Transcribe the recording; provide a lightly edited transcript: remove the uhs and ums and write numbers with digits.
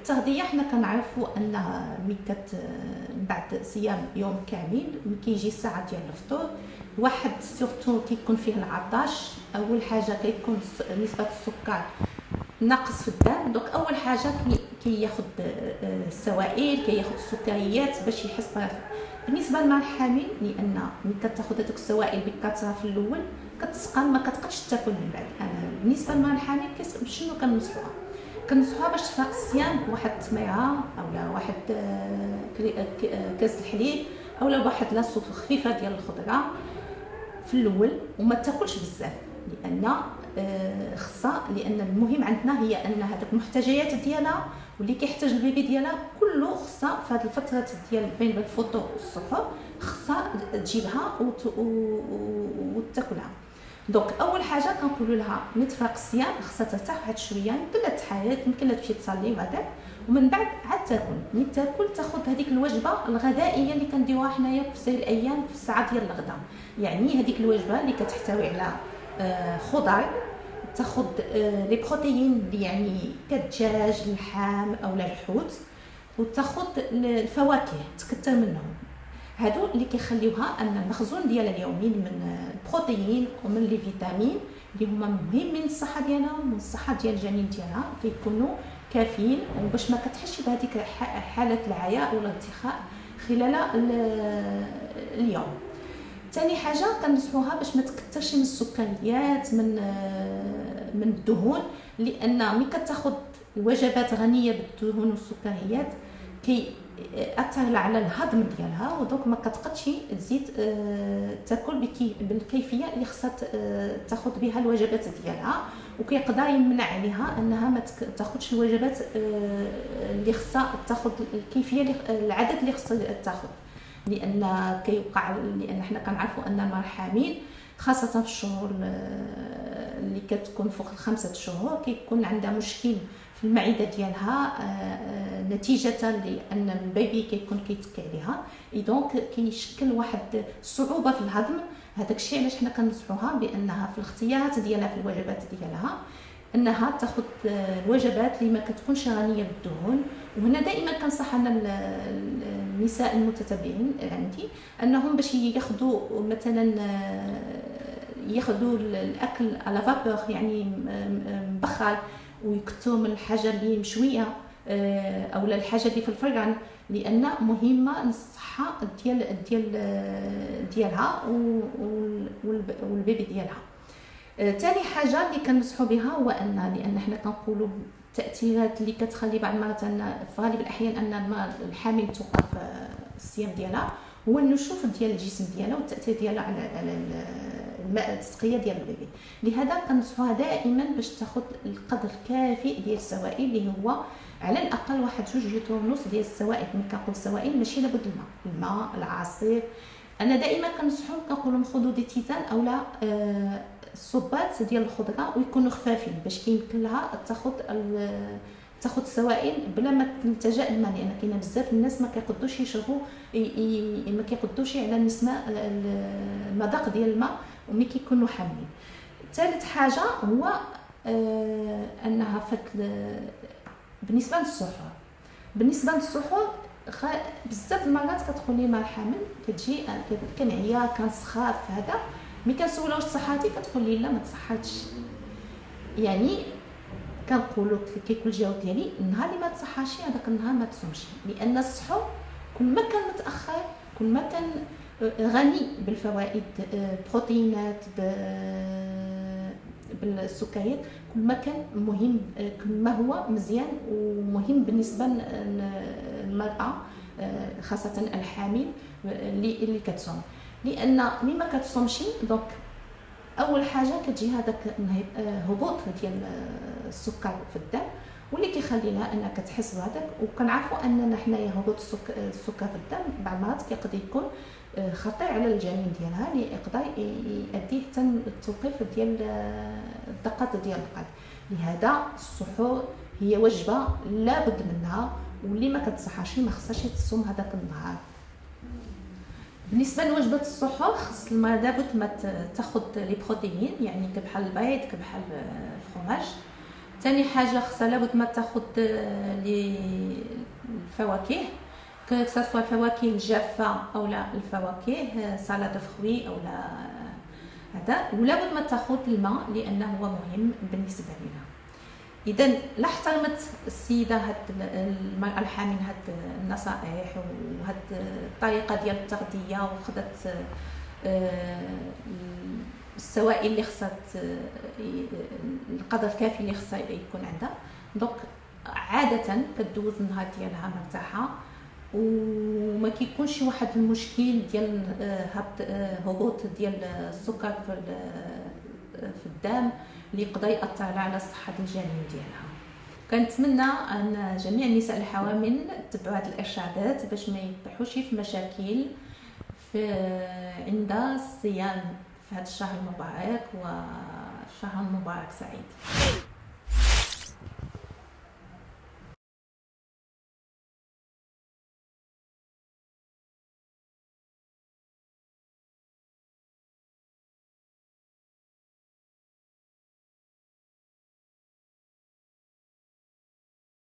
التغذيه حنا كنعرفوا انها ملي بعد صيام يوم كامل ملي كيجي الساعه ديال الفطور واحد سورتو كيكون فيه العطش. اول حاجه كيكون نسبه السكر ناقص في الدم، دونك اول حاجه كياخذ السوائل، كياخذ السكريات باش يحس براسو. بالنسبه للمراه الحامل لان ملي كتاخذ هذوك السوائل بكثره في الاول كتسقم ما كتقدش تاكل من بعد. بالنسبه للمراه الحامل شنو كنصحوها باش تفاق الصيام بواحد التميره اولا واحد كاس الحليب اولا واحد لاصوص خفيفه ديال الخضره في الاول، وما تاكلش بزاف لان خصها، لان المهم عندنا هي ان هذوك المحتاجيات ديالها واللي كيحتاج البيبي ديالها كله خصها في هذه الفتره ديال بين الفطور والسحور خصها تجيبها وتاكلها. دونك اول حاجه كنقولوا لها نتفاق الصيام خصها ترتاح واحد شويه، يمكن لها تحايل، يمكن لها تمشي تصلي وهذاك، ومن بعد عاد تاكل. ملي تاكل تاخذ هذيك الوجبه الغذائيه اللي كنديروها حنايا في سير الايام في الساعه ديال الغداء، يعني هذيك الوجبه اللي كتحتوي على خضر، تاخذ لي بروتيين اللي يعني كالدجاج اللحم اولا الحوت، وتاخذ الفواكه تكثر منهم. هادو اللي كيخليوها ان المخزون ديالها اليومي من البروتيين ومن لي فيتامين اللي هما مهمين للصحه ديالها ومن الصحه ديال الجنين ديالها كيكونوا كافيين، وباش ما كتحسش بهذيك حاله العياء ولا الارتخاء خلال اليوم. ثاني حاجه كنصحوها باش ما تكثرش من السكريات من الدهون، لان ملي كتاخذ الوجبات غنيه بالدهون والسكريات اثر على الهضم ديالها، ودونك ما كتقدش تزيد تاكل بالكيفيه اللي خصها تاخذ بها الوجبات ديالها، وكيقدر يمنع عليها انها ما تاخذش الوجبات اللي خصها تاخذ الكيفيه العدد اللي خصها تاخذ. لان حنا كنعرفوا ان المراه الحامل خاصه في الشهور اللي كتكون فوق ال5 شهور كيكون عندها مشكل في المعده ديالها نتيجه لان البيبي كيكون كيتكي عليها، دونك كيشكل واحد الصعوبه في الهضم. هذاك الشيء علاش حنا كنصحوها بانها في الاختيارات ديالها في الوجبات ديالها انها تاخذ الوجبات اللي ما كتكونش غنيه بالدهون. وهنا دائما كنصح انا النساء المتتبعين عندي انهم باش ياخذوا مثلا ياخذوا الاكل على فابور يعني مبخر، ويكثروا من الحاجه اللي مشويه اولا الحاجه اللي في الفران، لان مهمه للصحه ديالها والبيبي ديالها. ثاني حاجه اللي كنصحوا بها هو لان حنا كنقولوا التاثيرات اللي كتخلي بعض المرات في غالب الاحيان ان الحامل توقف الصيام ديالها هو النشوف ديال الجسم ديالها والتاثير ديالها على الماء التسقيه ديال البيبي. لهذا كنصحوها دائما باش تاخذ القدر الكافي ديال السوائل اللي هو على الاقل 1-2 لتر ديال السوائل. ملي كنقول السوائل ماشي لابد الماء العصير. انا دائما كنصحهم كنقول لهم خذوا دي تيتان اولا الصبات ديال الخضره ويكونوا خفافين باش كيمكن لها تاخذ السوائل بلا ما تلتجا الماء، لان كاينه بزاف الناس ما كيقدوش يشربوا ما كيقدوش على المذاق ديال الماء وملي كيكونوا حاملين. ثالث حاجه هو انها بالنسبه للسحور بزاف المرات كتقول لي مع الحامل كتجي كنعيا كنسخاف هذا، ملي كنسولها واش صحاتي كتقول لي لا ما تصحاتش. يعني كنقولوا كيكون الجواب ديالي النهار اللي ما تصحاش هذاك النهار ما تصومش، لان السحور كل ما كان متاخر كل ما كان غني بالفوائد بروتينات بالسكريات كل ما كان مهم، كل ما هو مزيان ومهم بالنسبه للمراه خاصه الحامل اللي كتصوم. لان ملي ما كتصومش دونك اول حاجه كتجي هذاك هبوط ديال السكر في الدم واللي كيخلي لها انها كتحس بهذاك. وكنعرفوا اننا حنايا هبوط السكر في الدم بعض المرات كيقدر يكون خطير على الجنين ديالها اللي يقدر يؤدي حتى التوقيف ديال الدقات ديال القلب. لهذا السحور هي وجبه لابد منها، واللي ما كتصحاش ما خصهاش تصوم هذاك النهار. بالنسبه لوجبه السحور خص المراه لابد ما تاخذ لي بروتيين، يعني كبحال البيض كبحال الفرماج، ثاني حاجه خصها لابد ما تاخذ الفواكه، كسوا الفواكه الجافه او لا الفواكه سالاد فخوي او لا هذا، ولابد ما تاخذ الماء لانه هو مهم بالنسبه لنا. اذا لا احترمت السيده هاد المراه الحامل هاد النصائح وهاد الطريقه ديال التغذيه وخدت السوائل اللي خصها القدر الكافي اللي خصها يكون عندها، دونك عاده كدوز النهار ديالها مرتاحه وما كيكونش واحد المشكل ديال هبوط ديال السكر في الدم اللي يقدر ياثر على الصحه الجنين ديالها. كنتمنى ان جميع النساء الحوامل يتبعوا هذه الارشادات باش ما يطيحوش في مشاكل عند الصيام في هذا الشهر المبارك، وشهر مبارك سعيد.